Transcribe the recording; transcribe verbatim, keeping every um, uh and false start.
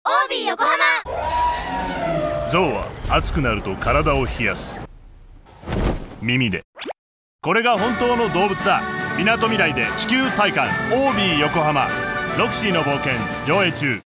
オービー 横浜。 象は暑くなると体を冷やす。耳でこれが本当の動物だ。みなとみらいで地球体感 オービー 横浜。ロクシーの冒険上映中。